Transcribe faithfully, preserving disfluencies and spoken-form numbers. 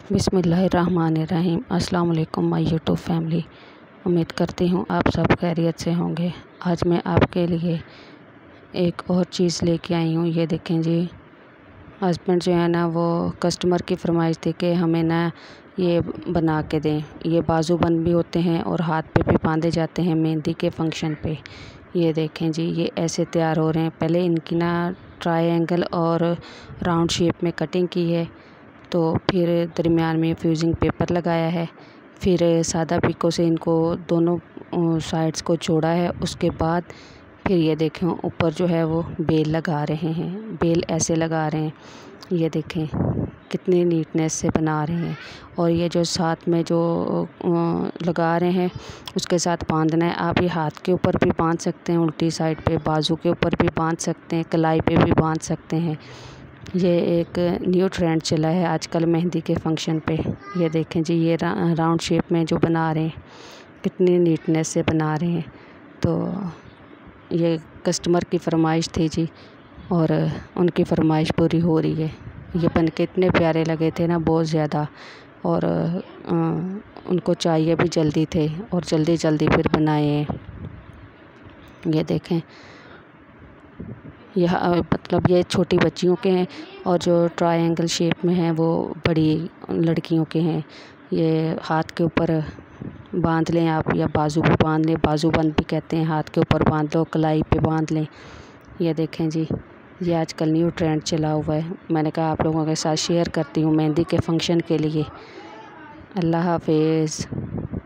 बिस्मिल्लाहिर्रहमानिर्रहीम। अस्सलाम वालेकुम माय यूट्यूब फैमिली। उम्मीद करती हूँ आप सब खैरियत से होंगे। आज मैं आपके लिए एक और चीज़ लेके आई हूँ। ये देखें जी, हस्बैंड जो है ना वो कस्टमर की फरमाइश थी कि हमें ना ये बना के दें। ये बाजू बंद भी होते हैं और हाथ पे भी बांधे जाते हैं मेहंदी के फंक्शन पे। ये देखें जी, ये ऐसे तैयार हो रहे हैं। पहले इनकी ना ट्रायंगल और राउंड शेप में कटिंग की है, तो फिर दरमियान में फ्यूजिंग पेपर लगाया है, फिर सादा पिको से इनको दोनों साइड्स को जोड़ा है। उसके बाद फिर ये देखें ऊपर जो है वो बेल लगा रहे हैं। बेल ऐसे लगा रहे हैं, ये देखें कितनी नीटनेस से बना रहे हैं। और ये जो साथ में जो लगा रहे हैं उसके साथ बांधना है। आप ये हाथ के ऊपर भी बांध सकते हैं, उल्टी साइड पे बाजू के ऊपर भी बांध सकते हैं, कलाई पे भी बांध सकते हैं। ये एक न्यू ट्रेंड चला है आजकल मेहंदी के फंक्शन पे। ये देखें जी, ये रा, राउंड शेप में जो बना रहे हैं, कितनी नीटनेस से बना रहे हैं। तो ये कस्टमर की फरमाइश थी जी, और उनकी फरमाइश पूरी हो रही है। ये बन के इतने प्यारे लगे थे ना, बहुत ज़्यादा। और आ, उनको चाहिए भी जल्दी थे और जल्दी जल्दी फिर बनाए हैं। ये देखें, यह मतलब ये छोटी बच्चियों के हैं, और जो ट्रायंगल शेप में हैं वो बड़ी लड़कियों के हैं। ये हाथ के ऊपर बांध लें आप, या बाजू पे बांध लें, बाजू बंद भी कहते हैं। हाथ के ऊपर बांध लो, कलाई पे बांध लें। ये देखें जी, ये आजकल न्यू ट्रेंड चला हुआ है। मैंने कहा आप लोगों के साथ शेयर करती हूँ मेहंदी के फंक्शन के लिए। अल्लाह हाफिज़।